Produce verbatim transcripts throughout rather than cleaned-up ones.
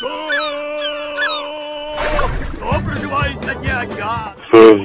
Кто проживает на дне океана?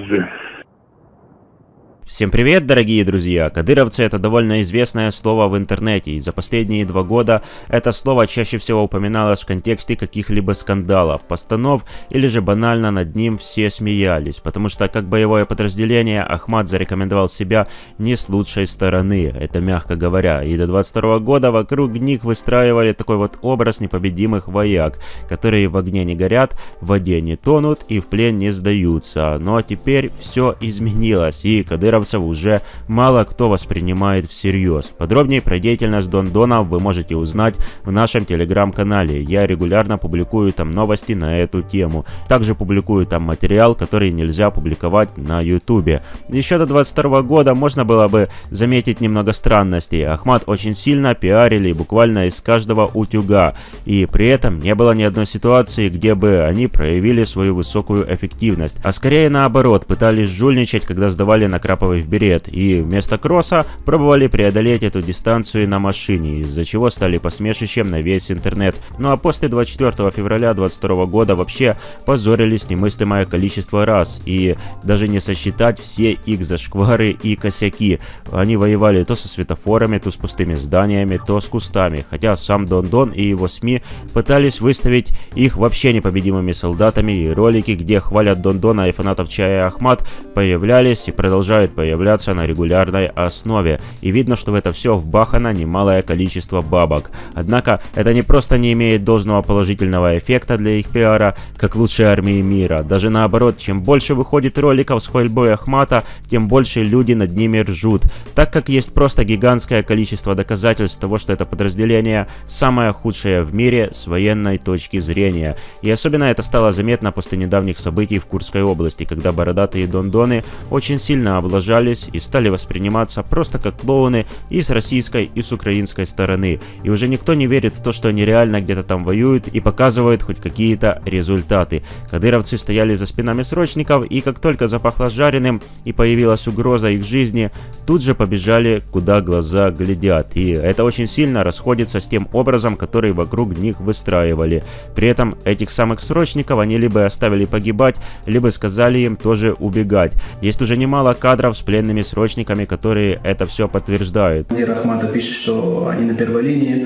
Всем привет, дорогие друзья! Кадыровцы — это довольно известное слово в интернете, и за последние два года это слово чаще всего упоминалось в контексте каких-либо скандалов, постанов, или же банально над ним все смеялись, потому что как боевое подразделение Ахмат зарекомендовал себя не с лучшей стороны, это мягко говоря, и до двадцать второго года вокруг них выстраивали такой вот образ непобедимых вояк, которые в огне не горят, в воде не тонут и в плен не сдаются. Но теперь все изменилось, и кадыровцы уже мало кто воспринимает всерьез. Подробнее про деятельность Дон Дона вы можете узнать в нашем телеграм-канале. Я регулярно публикую там новости на эту тему. Также публикую там материал, который нельзя публиковать на ютубе. Еще до двадцать второго года можно было бы заметить немного странностей. Ахмат очень сильно пиарили буквально из каждого утюга. И при этом не было ни одной ситуации, где бы они проявили свою высокую эффективность. А скорее наоборот, пытались жульничать, когда сдавали на краповый в берет, и вместо кросса пробовали преодолеть эту дистанцию на машине, из-за чего стали посмешищем на весь интернет. Ну а после двадцать четвёртого февраля двадцать второго года вообще позорились немыслимое количество раз, и даже не сосчитать все их зашквары и косяки. Они воевали то со светофорами, то с пустыми зданиями, то с кустами, хотя сам Дон Дон и его СМИ пытались выставить их вообще непобедимыми солдатами, и ролики, где хвалят Дон Дона и фанатов Чая Ахмат, появлялись и продолжают появляться на регулярной основе, и видно, что в это все вбахано немалое количество бабок. Однако это не просто не имеет должного положительного эффекта для их пиара, как лучшей армии мира. Даже наоборот, чем больше выходит роликов с хвальбой Ахмата, тем больше люди над ними ржут, так как есть просто гигантское количество доказательств того, что это подразделение самое худшее в мире с военной точки зрения. И особенно это стало заметно после недавних событий в Курской области, когда бородатые дондоны очень сильно облажались и стали восприниматься просто как клоуны и с российской, и с украинской стороны. И уже никто не верит в то, что они реально где-то там воюют и показывают хоть какие-то результаты. Кадыровцы стояли за спинами срочников, и как только запахло жареным и появилась угроза их жизни, тут же побежали, куда глаза глядят. И это очень сильно расходится с тем образом, который вокруг них выстраивали. При этом этих самых срочников они либо оставили погибать, либо сказали им тоже убегать. Есть уже немало кадров с пленными срочниками, которые это все подтверждают. Командир Ахмата пишет, что они на первой линии,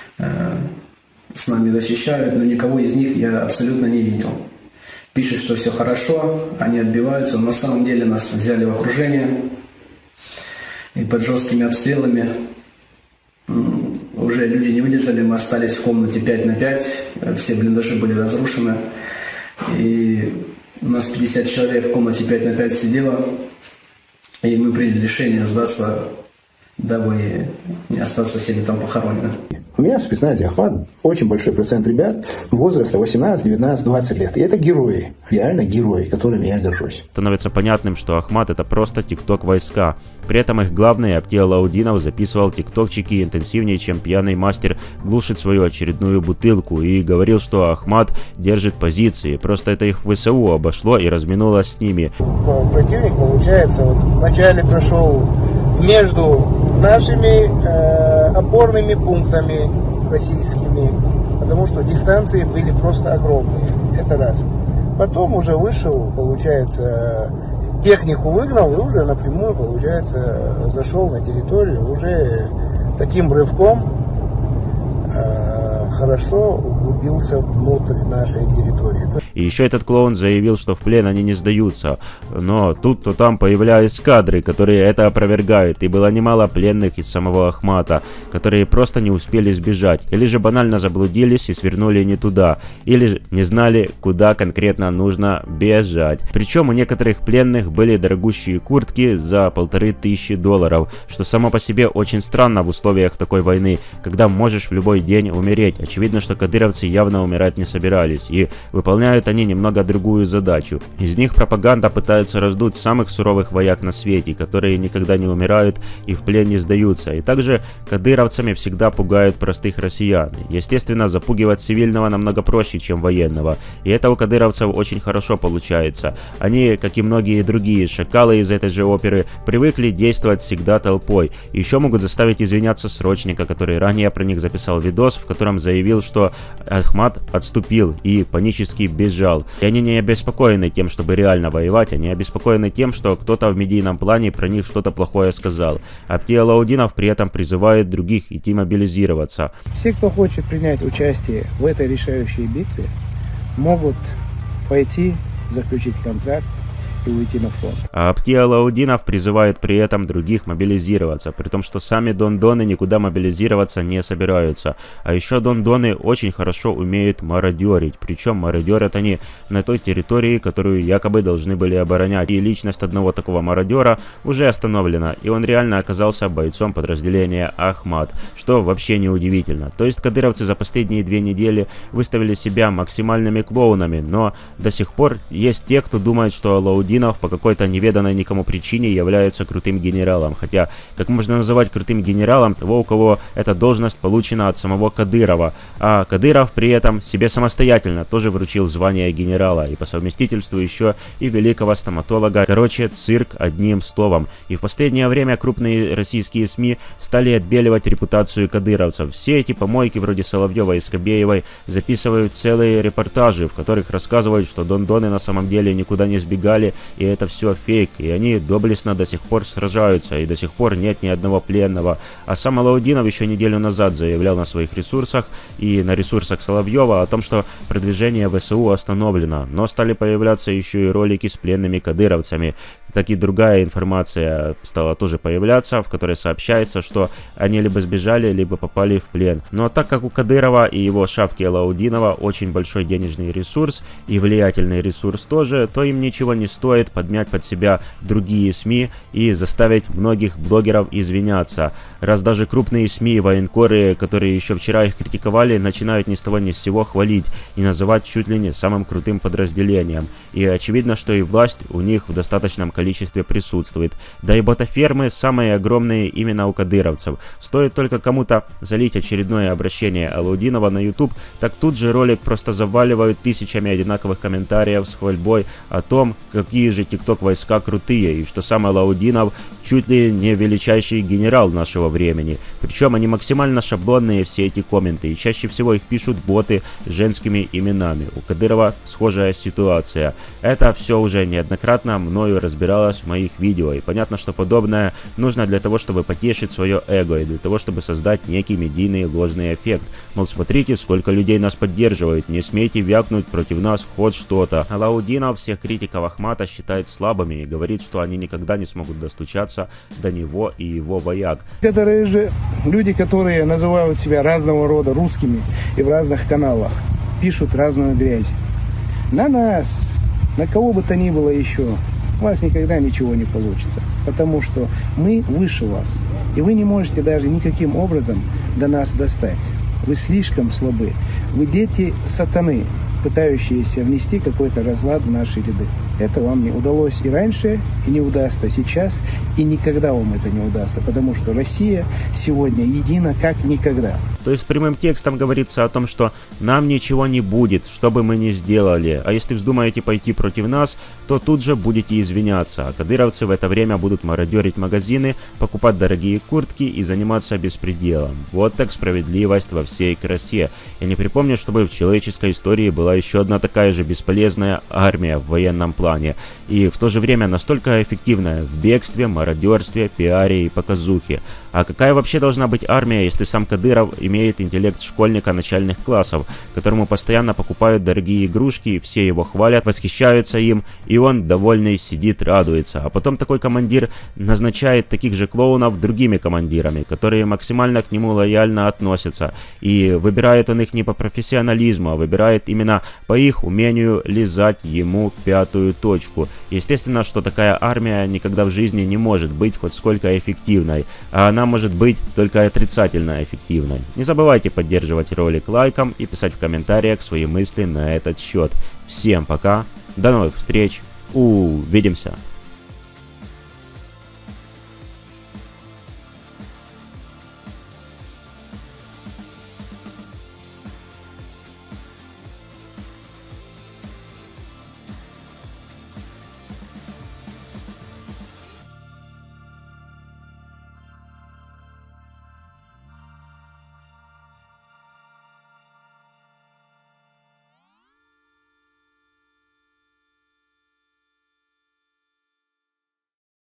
э, с нами защищают, но никого из них я абсолютно не видел. Пишет, что все хорошо, они отбиваются, но на самом деле нас взяли в окружение, и под жесткими обстрелами уже люди не выдержали, мы остались в комнате пять на пять, все блиндажи были разрушены, и у нас пятьдесят человек в комнате пять на пять сидело. И мы приняли решение сдаться, дабы не остаться всеми там похоронены. У меня в спецназе Ахмат очень большой процент ребят возраста восемнадцать, девятнадцать, двадцать лет. И это герои, реально герои, которыми я горжусь. Становится понятным, что Ахмат — это просто тикток войска. При этом их главный Аптел Лаудинов записывал тиктокчики интенсивнее, чем пьяный мастер глушит свою очередную бутылку, и говорил, что Ахмат держит позиции. Просто это их в ВСУ обошло и разминулось с ними. Противник, получается, вот вначале прошел между нашими э, опорными пунктами российскими, потому что дистанции были просто огромные, это раз. Потом уже вышел, получается, технику выгнал и уже напрямую, получается, зашел на территорию уже таким рывком, э, хорошо углубился внутрь нашей территории. И еще этот клоун заявил, что в плен они не сдаются. Но тут то там появлялись кадры, которые это опровергают. И было немало пленных из самого Ахмата, которые просто не успели сбежать. Или же банально заблудились и свернули не туда. Или же не знали, куда конкретно нужно бежать. Причем у некоторых пленных были дорогущие куртки за полторы тысячи долларов. Что само по себе очень странно в условиях такой войны, когда можешь в любой день умереть. Очевидно, что кадыровцы явно умирать не собирались. И выполняют они немного другую задачу. Из них пропаганда пытается раздуть самых суровых вояк на свете, которые никогда не умирают и в плен не сдаются. И также кадыровцами всегда пугают простых россиян. Естественно, запугивать цивильного намного проще, чем военного. И это у кадыровцев очень хорошо получается. Они, как и многие другие шакалы из этой же оперы, привыкли действовать всегда толпой. Еще могут заставить извиняться срочника, который ранее про них записал видос, в котором заявил, что Ахмат отступил и панически бежал. И они не обеспокоены тем, чтобы реально воевать, они обеспокоены тем, что кто-то в медийном плане про них что-то плохое сказал. Апти Алаудинов при этом призывает других идти мобилизироваться. Все, кто хочет принять участие в этой решающей битве, могут пойти заключить контракт и уйти на фронт. А Апти Алаудинов призывает при этом других мобилизироваться, при том, что сами дондоны никуда мобилизироваться не собираются. А еще дондоны очень хорошо умеют мародерить, причем мародерят они на той территории, которую якобы должны были оборонять. И личность одного такого мародера уже остановлена, и он реально оказался бойцом подразделения Ахмат, что вообще не удивительно. То есть кадыровцы за последние две недели выставили себя максимальными клоунами, но до сих пор есть те, кто думает, что Алаудинов по какой-то неведанной никому причине является крутым генералом. Хотя, как можно называть крутым генералом того, у кого эта должность получена от самого Кадырова. А Кадыров при этом себе самостоятельно тоже вручил звание генерала. И по совместительству еще и великого стоматолога. Короче, цирк одним словом. И в последнее время крупные российские СМИ стали отбеливать репутацию кадыровцев. Все эти помойки вроде Соловьева и Скобеевой записывают целые репортажи, в которых рассказывают, что дондоны на самом деле никуда не сбегали, и это все фейк, и они доблестно до сих пор сражаются, и до сих пор нет ни одного пленного. А сам Алаудинов еще неделю назад заявлял на своих ресурсах и на ресурсах Соловьева о том, что продвижение ВСУ остановлено, но стали появляться еще и ролики с пленными кадыровцами. Так и другая информация стала тоже появляться, в которой сообщается, что они либо сбежали, либо попали в плен. Но так как у Кадырова и его шавки Алаудинова очень большой денежный ресурс и влиятельный ресурс тоже, то им ничего не стоит подмять под себя другие СМИ и заставить многих блогеров извиняться. Раз даже крупные СМИ и военкоры, которые еще вчера их критиковали, начинают ни с того ни с сего хвалить и называть чуть ли не самым крутым подразделением. И очевидно, что и власть у них в достаточном количестве количестве присутствует. Да и ботафермы самые огромные именно у кадыровцев. Стоит только кому-то залить очередное обращение Алаудинова на YouTube, так тут же ролик просто заваливают тысячами одинаковых комментариев с хвальбой о том, какие же тикток войска крутые, и что сам Алаудинов чуть ли не величайший генерал нашего времени. Причем они максимально шаблонные, все эти комменты, и чаще всего их пишут боты с женскими именами. У Кадырова схожая ситуация. Это все уже неоднократно мною разбиралось в моих видео, и понятно, что подобное нужно для того, чтобы потешить свое эго, и для того, чтобы создать некий медийный ложный эффект. Мол, смотрите, сколько людей нас поддерживают, не смейте вякнуть против нас хоть что-то. Алаудинов всех критиков Ахмата считает слабыми и говорит, что они никогда не смогут достучаться до него и его вояк. Которые же люди, которые называют себя разного рода русскими и в разных каналах, пишут разную грязь. На нас, на кого бы то ни было еще, у вас никогда ничего не получится, потому что мы выше вас, и вы не можете даже никаким образом до нас достать. Вы слишком слабы. Вы дети сатаны, пытающиеся внести какой-то разлад в наши ряды. Это вам не удалось и раньше, и не удастся сейчас, и никогда вам это не удастся, потому что Россия сегодня едина как никогда. То есть прямым текстом говорится о том, что нам ничего не будет, что бы мы ни сделали, а если вздумаете пойти против нас, то тут же будете извиняться, а кадыровцы в это время будут мародерить магазины, покупать дорогие куртки и заниматься беспределом. Вот так справедливость во всей красе. Я не припомню, чтобы в человеческой истории была еще одна такая же бесполезная армия в военном плане, и в то же время настолько эффективная в бегстве, мародерстве, пиаре и показухе. А какая вообще должна быть армия, если сам Кадыров имеет интеллект школьника начальных классов, которому постоянно покупают дорогие игрушки, и все его хвалят, восхищаются им, и он довольный сидит, радуется. А потом такой командир назначает таких же клоунов другими командирами, которые максимально к нему лояльно относятся, и выбирает он их не по профессионализму, а выбирает именно по их умению лизать ему пятую точку. Естественно, что такая армия никогда в жизни не может быть хоть сколько эффективной, а она может быть только отрицательно эффективной. Не забывайте поддерживать ролик лайком и писать в комментариях свои мысли на этот счет. Всем пока, до новых встреч, увидимся!